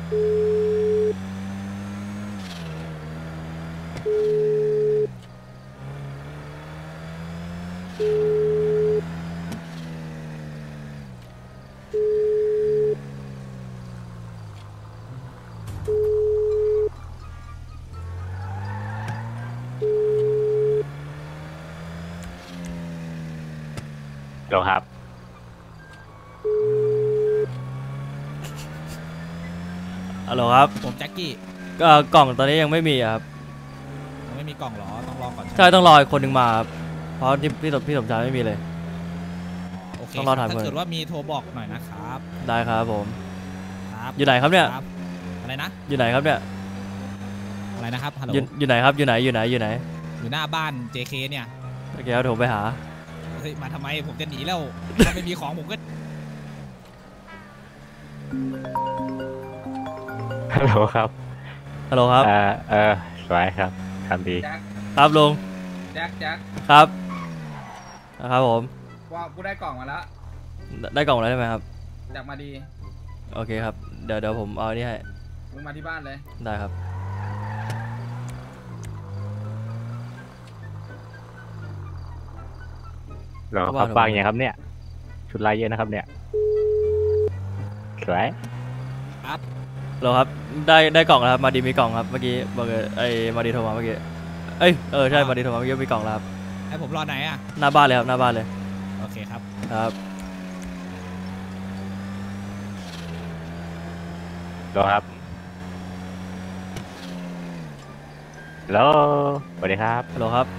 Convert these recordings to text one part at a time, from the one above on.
โลครับฮัลโหลครับผมแจ็คกี้ก็กล่องตอนนี้ยังไม่มีครับยังไม่มีกล่องหรอต้องรอก่อนใช่ต้องรอคนหนึ่งมาครับเพราะที่พี่สมชายไม่มีเลยโอเคต้องรอถามถ้าเกิดว่ามีโทรบอกหน่อยนะครับได้ครับผมครับอยู่ไหนครับเนี่ยอะไรนะอยู่ไหนครับเนี่ยอะไรนะครับฮัลโหลอยู่ไหนครับอยู่ไหนอยู่หน้าบ้าน JK เนี่ยโอเคเอาโทรไปหาเฮ้ยมาทำไมผมจะหนีแล้วถ้าไม่มีของผมก็ฮัลโหลครับฮัลโหลครับสวยครับทำดีครับลุงแจ็คครับนะครับผมว่ากูได้กล่องมาแล้วได้กล่องแล้วใช่ไหมครับจากมาดีโอเคครับเดี๋ยวผมเอานี่ให้มึงมาที่บ้านเลยได้ครับเราครับฟังอย่างครับเนี่ยชุดลายเยอะนะครับเนี่ยสวยครับเราครับได้กล่องแล้วครับมาดีมีกล่องครับเมื่อกี้บอกไอ้มาดีโทรมาเมื่อกี้ใช่มาดีโทรมาเมื่อกี้มีกล่องแล้วครับให้ผมรอไหนอ่ะหน้าบ้านเลยครับหน้าบ้านเลยโอเคครับครับรอครับฮัลโหลสวัสดีครับฮัลโหลครับ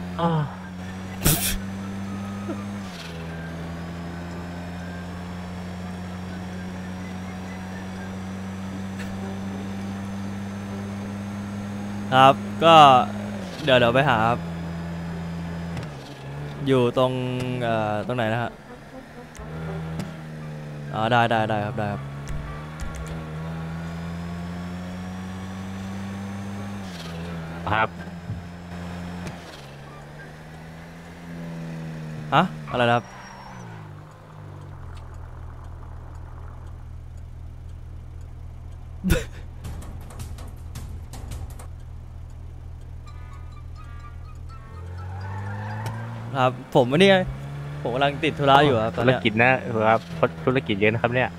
ครับก็เดี๋ยวไปหาครับอยู่ตรงไหนนะฮะได้ครับได้ครับครับอะไรนะครับครับผมวันนี้ผมกำลังติดธุระอยู่ครับธุรกิจนะครับธุรกิจเยอะนะครับเนี่ย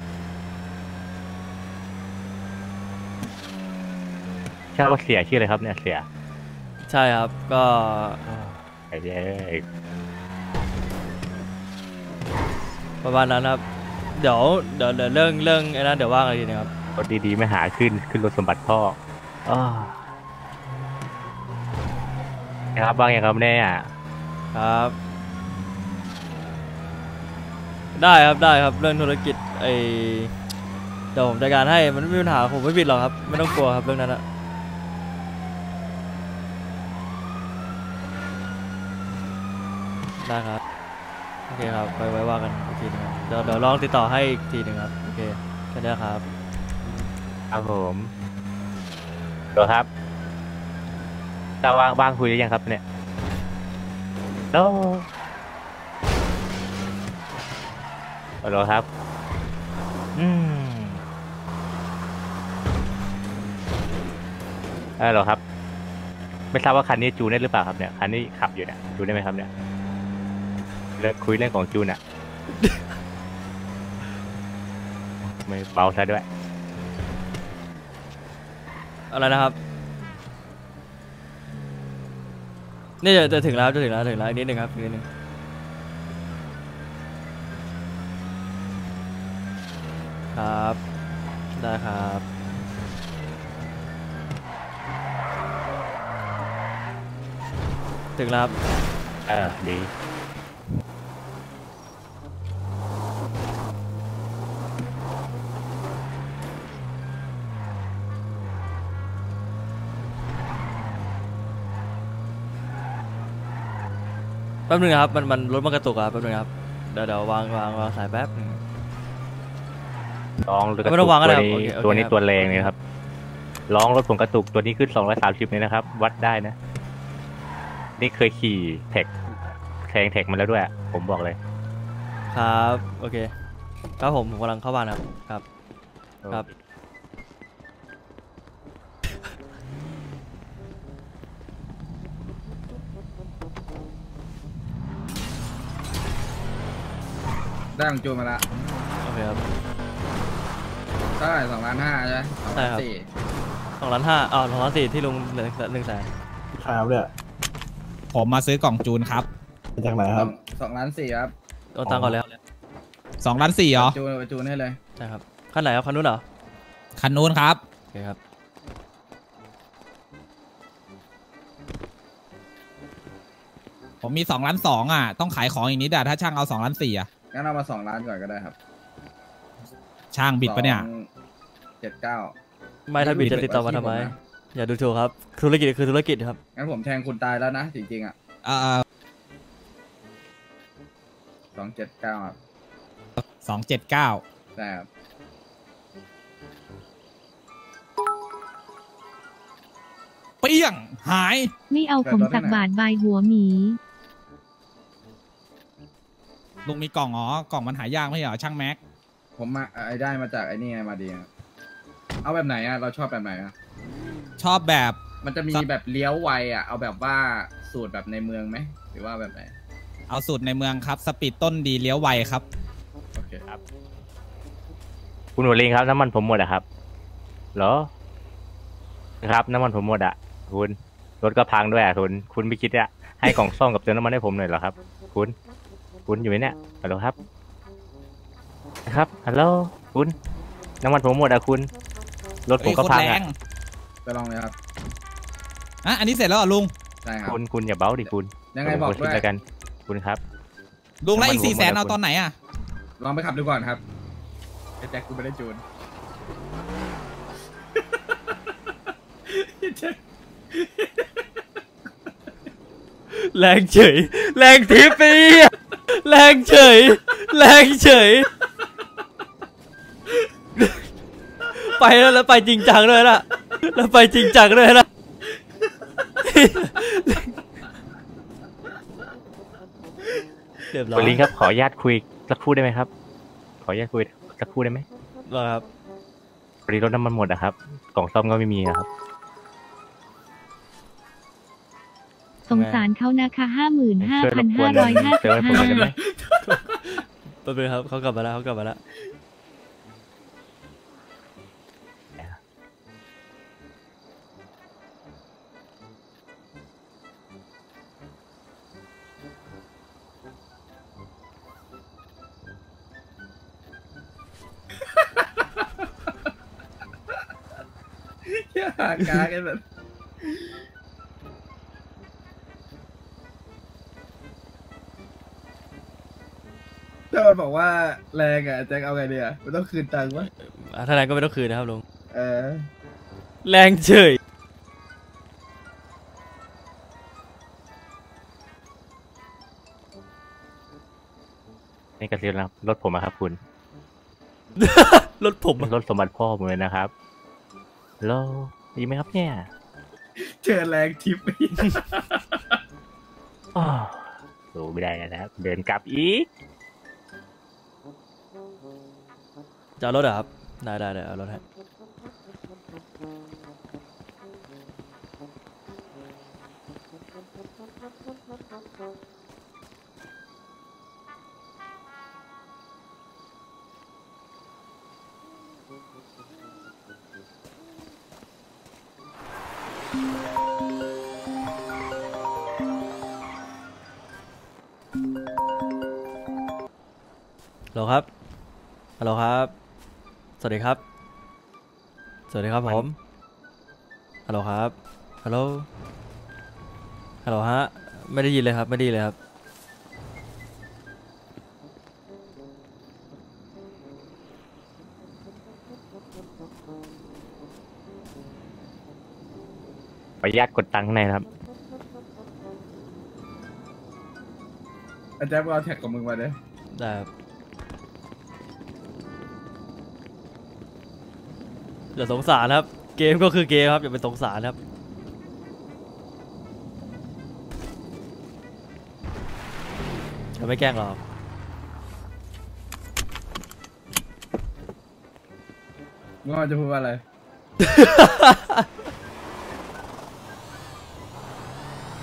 ใช่ว่าเสียชื่ออะไรครับเนี่ยเสียใช่ครับก็ไอ้เย้ประมาณนั้นครับเดี๋ยวเรื่องไอ้นั้นเดี๋ยวว่ากันทีนะครับรถดีๆไม่หาขึ้นรถสมบัติพ่อครับบ้างอย่างครับเนี่ยครับได้ครับเรื่องธุรกิจเดี๋ยวผมจัดการให้มันไม่มีปัญหาผมไม่ผิดหรอกครับไม่ต้องกลัวครับเรื่องนั้นนะได้ครับโอเคครับไว้ว่ากันอีกทีนึงเดี๋ยวลองติดต่อให้อีกทีนึงครับโอเคแค่นี้ครับครับผมเดี๋ยวครับจะว่างคุยได้ยังครับเนี่ยแล้วฮัลโหลครับฮัลโหลครับไม่ทราบว่าคันนี้จูนได้หรือเปล่าครับเนี่ยคันนี้ขับอยู่เนี่ยจูนได้ไหมครับเนี่ยเลิกคุยเรื่องของจูนอ่ะไม่เบาซะด้วยอะไรนะครับนี่จะถึงแล้วอีกนิดนึงครับอีกนิดนึงครับได้ครับถึงแล้วดีแป๊บนึงครับมันรถมันกระตุกครับแป๊บนึงครับเดี๋ยววางสายแป๊บนึงลองกระตุกตัวนี้ตัวแรงเลยครับลองรถผมกระตุกตัวนี้ขึ้น230เลยนะครับวัดได้นะนี่เคยขี่แท็กมาแล้วด้วยผมบอกเลยครับโอเคครับผมกำลังเข้าบ้านครับได้ของจูนมาละโอเคครับเท่าไหร่2,500,000ใช่ไหมใช่ครับ 2,400,000 2,500,0002,400,000ที่ลุงเหลือ100,000 ครับเนี่ยผมมาซื้อกล่องจูนครับมาจากไหนครับ 2,400,000ครับโอนตังค์ก่อนแล้ว 2,400,000เหรอจูนให้เลยใช่ครับคันไหนครับคันนู้นเหรอคันนู้นครับโอเคครับผมมี2,200,000อ่ะต้องขายของอีกนิดอะถ้าช่างเอา2,400,000อ่ะงั้นเอามา2 ล้านก่อนก็ได้ครับช่างบิดปะเนี่ย 2,790,000 ไม่ถ้าบิดจะติดต่อมาทำไม อย่าดูถูกครับ ธุรกิจคือธุรกิจครับงั้นผมแทงคุณตายแล้วนะจริงๆอ่ะ 2,790,000ครับ 2,790,000 ใช่ครับเปี้ยงหายไม่เอาผมสักบาทบายหัวหมีลุงมีกล่องอ๋อกล่องมันหายากไม่ใช่เหรอช่างแม็กผมมาไอ้ได้มาจากไอ้นี่ไงมาดีครับเอาแบบไหนอ่ะเราชอบแบบไหนอ่ะชอบแบบมันจะมีแบบเลี้ยวไวอ่ะเอาแบบว่าสูตรแบบในเมืองไหมหรือว่าแบบไหนเอาสูตรในเมืองครับสปีดต้นดีเลี้ยวไวครับโอเคคุณหัวลิงครับน้ำมันผมหมดอะครับเหรอครับน้ำมันผมหมดอะคุณรถก็พังด้วยอะคุณไม่คิดอะให้กล่องซ่อมกับเติมน้ำมันให้ผมหน่อยเหรอครับ คุณอยู่ไหมเนี่ยฮัลโหลครับนะครับฮัลโหลคุณน้ำมันผมหมดอะคุณรถผมก็พังเฮ้ยโคตรแรอะงไปลองเลยครับอ่ะอันนี้เสร็จแล้วเหรอลุงใช่ครับคุณอย่าเบ้าดิคุณยังไงบอกผมด้วยคิแล้วกันคุณครับลุงแล้วอีกน้ำมันผม 400,000 หมดแล้วเอาตอนไหนอ่ะลองไปขับดูก่อนครับไอ้แจ็คกูไม่ได้จูนแรงเฉย แรงทิปปีแรงเฉย แรงเฉย ไปแล้วไปจริงจังเลยนะแล้วไปจริงจังเลยนะเรียบร้อคุณยลิงครับขออนุญาตคุยสักครู่ได้ไหมครับ ขออนุญาตคุยสักครู่ได้ไหมครับพอดีรถน้ำมันหมดอะครับกล่องซ่อมก็ไม่มีนะครับสงสารเขานะคะช่วยรบกวนเจอให้ผมหน่อยได้ไหม 55,555 แป๊บนึงครับเขากลับมาแล้วเหี้ยหากากันแบบถ้ามันบอกว่าแรงอ่ะแจ็คเอาไงดีอ่ะมันต้องคืนตังค์วะถ้าแรงก็ไม่ต้องคืนนะครับลุงเออแรงเฉยนี่กระซิบนะครับรถผมอะครับคุณรถผมอะรถสมบัติพ่อผมเลยนะครับแล้วดีไหมครับเนี่ยเจอแรงทิปอ้าวดูไม่ได้แล้วนะครับเดินกลับอีกจะเอารถเหรอครับ ได้เอารถให้ ฮัลโหลครับ ฮัลโหลครับ สวัสดีครับ สวัสดีครับผม ฮัลโหลครับ ฮัลโหล ฮัลโหลฮะ ไม่ได้ยินเลยครับ ไม่ได้ยินเลยครับขออนุญาตกดตังค์ข้างในนะครับอาจารย์เอาแท็กกับมึงมาเลยได้ครับอย่าสงสารครับ เกมก็คือเกมครับ อย่าไปสงสารครับ จะไม่แกล้งหรอกมึงจะพูดว่าอะไร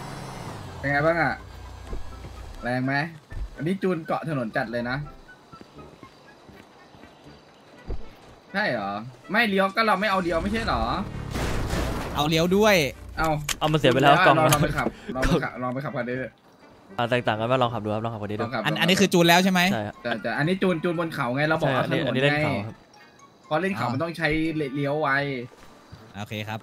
เป็นไงบ้างอ่ะ แรงไหมอันนี้จูนเกาะถนนจัดเลยนะช่เหรอไม่เลี้ยวก็เราไม่เอาเลี้ยวไม่ใช่เหรอเอาเลี้ยวด้วยเอามาเสียไปแล้วกล่องลองไปขับลองไปขับคันนี้แตกต่างกันไหมลองขับดูครับลองขับคนนี้ดูอันนี้คือจูนแล้วใช่ไหมใช่ครับแต่อันนี้จูนบนเขาไงเราบอกใช่ว่าถนอันนนี้เล่นไงเขาครับเพราะเล่นเขามันต้องใช้เลี้ยวไวโอเคครับ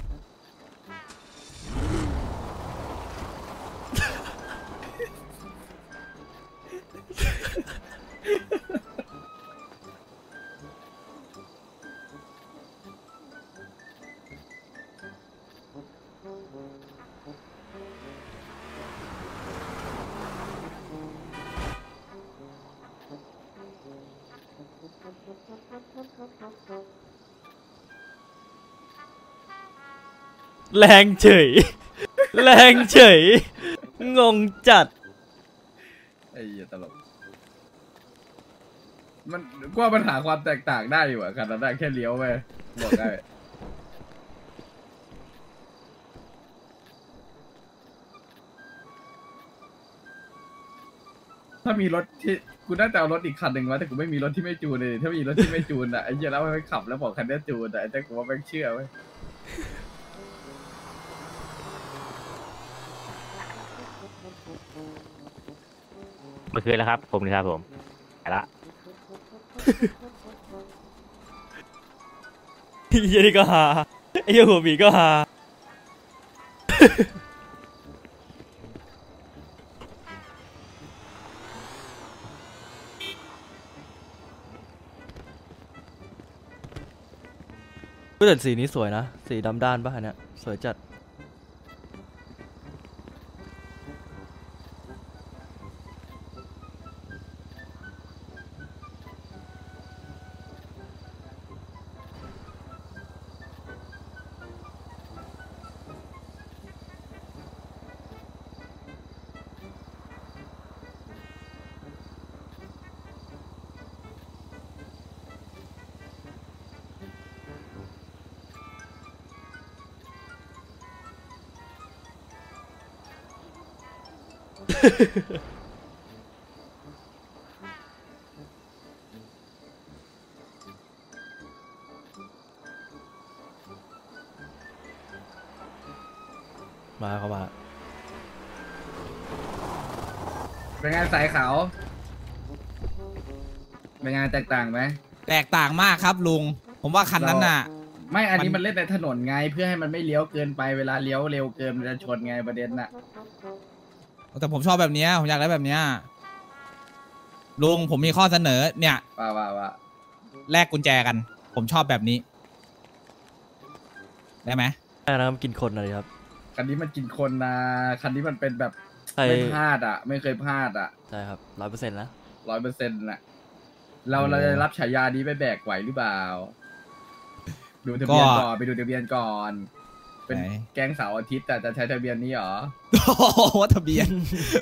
แรงเฉย แรงเฉย งงจัดไอ้เหี้ยตลกมันกว่าปัญหาความแตกต่างได้อยู่อะคันนั้นได้แค่เลี้ยวไปบอกได้ถ้ามีรถที่กูน่าจะเอารถอีกคันหนึ่งวะแต่กูไม่มีรถที่ไม่จูนเลยถ้ามีรถที่ไม่จูนอะไอ้เหี้ยแล้วมันขับแล้วบอกคันนี้จูนอะไอ้แต่กูว่าไม่เชื่อเว้ยเมื่อคืนแล้วครับผมนะครับผมไปละไอ้เหี้ยนี่ก็ฮาไอ้เหี้ยหัวหมีก็ฮาแต่สีนี้สวยนะ สีดำด้านป่ะเนี่ยสวยจัดมาเข้ามาเป็นไงสายขาวเป็นไงแตกต่างไหมแตกต่างมากครับลุง ผมว่าคันนั้นน่ะไม่อันนี้มันมันเล่นในถนนไงเพื่อให้มันไม่เลี้ยวเกินไปเวลาเลี้ยวเร็วเกินมันจะชนไงประเด็นน่ะแต่ผมชอบแบบเนี้ยผมอยากได้แบบเนี้ยลุงผมมีข้อเสนอเนี่ยว่าแลกกุญแจกัน ผมชอบแบบนี้ ได้ไหมแม่นะครับกินคนอะไรครับคันนี้มันกินคนนะคันนี้มันเป็นแบบใช่ไม่พลาดอ่ะ ไม่เคยพลาดอ่ะใช่ครับ100%นะ 100%น่ะเราจะรับฉายานี้ไปแบกไหวหรือเปล่า ดูทะเบียนก่อนไปดูทะเบียนก่อน เป็นแก๊งเสาร์อาทิตย์แต่จะใช้ทะเบียนนี้เหรอโอ้โหทะเบียน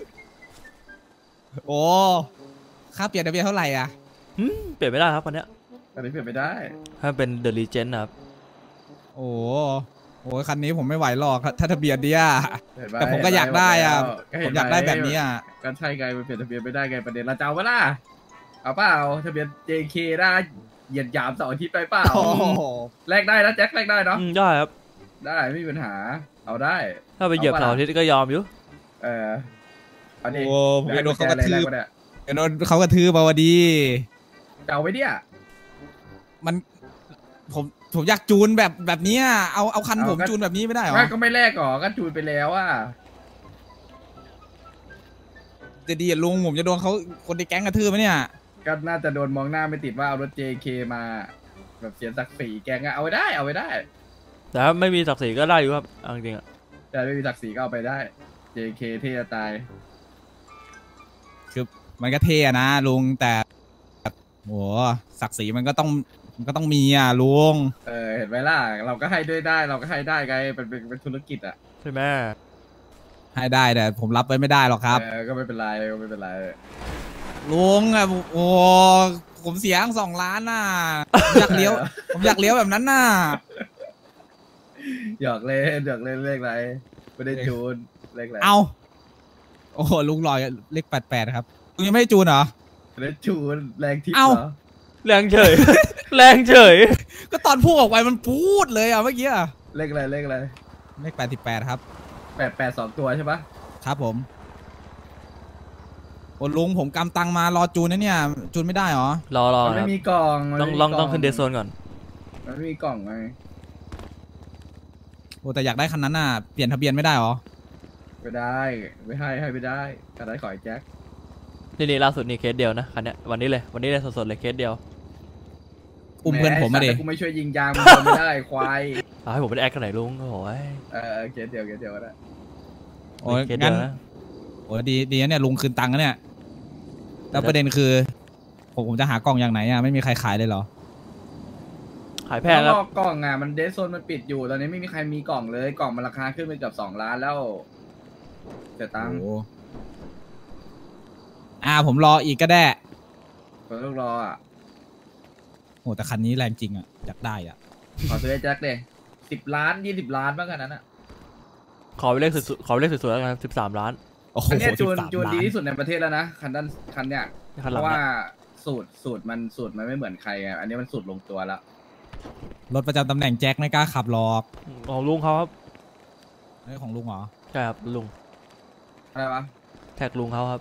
โอ้ค่าเปลี่ยนทะเบียนเท่าไหร่อ่ะเปลี่ยนไม่ได้ครับคันเนี้ยอันนี้เปลี่ยนไม่ได้ถ้าเป็น The Legend นะครับโอ้โหคันนี้ผมไม่ไหวหรอกถ้าทะเบียนเนี้ยเห็นไหแต่ผมก็อยากได้อ่ะก็ผเห็นมไหอยากได้แบบนี้อ่ะก็ใช่ไงมันเปลี่ยนทะเบียนไม่ได้ไงประเด็นเราจะเอาเปล่าเอาเปล่าทะเบียน JK ได้เหยียดหยามเสาร์อาทิตย์ไปเปล่าโอ้โหแลกได้นะแจ็คแลกได้เนาะได้ครับได้ไม่มีปัญหา เอาได้ถ้าไปเหยียบเสาร์อาทิตย์ก็ยอมอยู่อันนี้โอ้ผมจะโดนเขากระทืบเนี่ยโดนเขากระทืบมาวันดีจะเอาไว้เนี่ยมันผมอยากจูนแบบเนี้ยเอาคันผมจูนแบบนี้ไม่ได้เหรอก็ไม่แลกหรอก็จูนไปแล้วอ่ะจะดีอะลุงผมจะโดนเขาคนในแก๊งกระทืบไหมเนี่ยก็น่าจะโดนมองหน้าไม่ติดว่าเอารถ JK มาแบบเสียศักดิ์ศรีแกงอะเอาไว้ได้เอาไว้ได้แต่ถ้าไม่มีศักดิ์ศรีก็ได้อยู่ครับเอาจริงๆอะแต่ไม่มีศักดิ์ศรีก็เอาไปได้ JK เท่จะตายคือมันก็เท่นะลุงแต่โหศักดิ์ศรีมันก็ต้องมีอ่ะลุงเห็นไหมล่ะเราก็ให้ด้วยได้เราก็ให้ได้ไงเป็นธุรกิจอ่ะใช่ไหมให้ได้แต่ผมรับไว้ไม่ได้หรอกครับก็ไม่เป็นไรก็ไม่เป็นไรลุงอ่ะโอ้ผมเสียทั้ง2 ล้านน่ะผมอยากเลี้ยว ผมอยากเลี้ยวแบบนั้นน่ะหยอกเล่นเลขอะไรไม่ได้จูนเลขอะไรเอาโอ้โหลุงลอยเลข88ครับลุงยังไม่ได้จูนเหรอไม่ได้จูนแรงทิพย์เอ้าเหรอแรงเฉย แรงเฉยก็ตอนพูดออกไปมันพูดเลยอ่ะเมื่อกี้อ่ะเลขอะไรเลข88ครับ 88 2 ตัวใช่ปะครับผมโอ้ลุงผมกำตังมารอจูนนะเนี่ยจูนไม่ได้หรอรอมันคไม่รับมีกล่องมันต้องไม่มีลองกต้องขึ้นเดซโซนก่อนมันไม่มีกล่องไงโอ้แต่อยากได้คันนั้นน่ะเปลี่ยนทะเบียนไม่ได้หรอไม่ได้ไม่ให้ไม่ได้การได้ขอไอ้แจ็คนี่ล่าสุดนี่เคสเดียวนะคันเนี้ยวันนี้เลยสดๆเลยเคสเดียวอุ้มเพื่อนผมมาดิแต่กูไม่ช่วยยิงยางมึงไม่ได้ควายเอาให้ผมไปแอคกันไหนลุงโอ้ยเคสเดียวก็ได้โอ้ยเคสเดีงั้ยนวนะโอ้ดีนะเนี่ยลุงคืนตังค์นะเนี่ยแล้วประเด็นคือผมจะหากล่องอย่างไหนอ่ะไม่มีใครขายเลยเหรอขายแพงครับกล่องมันเดซโซนมันปิดอยู่ตอนนี้ไม่มีใครมีกล่องเลยกล่องมันราคาขึ้นไปเกือบ2 ล้านแล้วเสียตังค์โอ้ผมรออีกก็ได้คนต้องรออ่ะโอ้แต่คันนี้แรงจริงอ่ะอยากได้อ่ะขอซื้อไอ้แจ็คเลย10 ล้าน20 ล้านบ้างกันนั้นอ่ะขอไปเลขสวยๆแล้วกัน13 ล้านโอ้โหอันเนี้ยจูน 13 ดีล้านที่สุดในประเทศแล้วนะคันเนี้ยคันหเพลังราะว่าเนี่ยสูตรมันไม่เหมือนใครไงอันนี้มันสูตรลงตัวแล้วรถประจำตำแหน่งแจ็คไม่กล้าขับหรอกของลุงเขาครับเฮ้ยของลุงเหรอใช่ครับลุงอะไรวะแท็กลุงเขาครับ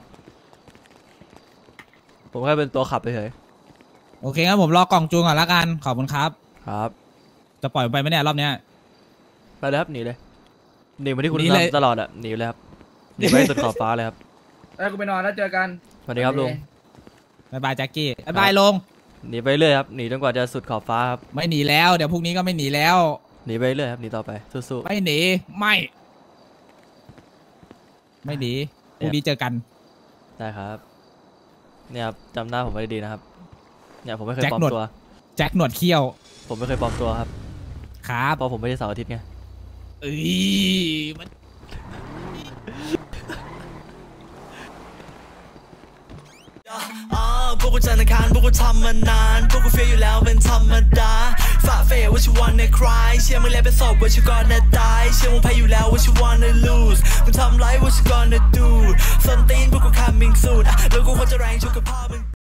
ผมแค่เป็นตัวขับเฉยโอเคงั้นผมรอกล่องจูนก่อนละกันขอบคุณครับๆครับจะปล่อยผมไปไหมเนี่ยรอบเนี้ยไปเลยครับหนีเลยหนีมาที่คุณหนีเลยทำตลอดอะหนีเลยครับหนีไปให้สุดขอบฟ้าเลยครับกูไปนอนแล้วเจอกันสวัสดีครับลุงบายบายแจ็คกี้บายบายลงหนีไปเรื่อยครับหนีจนกว่าจะสุดขอบฟ้าครับไม่หนีแล้วเดี๋ยวพรุ่งนี้ก็ไม่หนีแล้วหนีไปเรื่อยครับหนีต่อไปสู้ไม่หนีไม่หนีพรุ่งนี้เจอกันๆได้ครับเนี่ยครับจำหน้าผมไว้ดีนะครับเนี่ยผมไม่เคยแจ็คปลอมหนวดตัวแจ็คหนวดเขี้ยวผมไม่เคยปลอมตัวครับครับเพราะผมไม่ได้เสาร์อาทิตย์ไงเอ้ยมันพวกกูจันทร์อังคารพวกกูทำมานานพวกกูเฟียอยู่แล้วเป็นธรรมดาฝ่าเฟย what you wanna cry เชื่อมึงแล้วเป็นศพ what you gonna die เชื่อมึงแพ้อยู่แล้ว what you wanna lose มึงทำไร what you gonna do ส้นตีนพวกกู coming soon แล้วกูควรจะแรงชุกกับพ่อมึง